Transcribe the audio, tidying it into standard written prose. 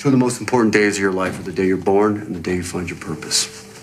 Two of the most important days of your life are the day you're born and the day you find your purpose.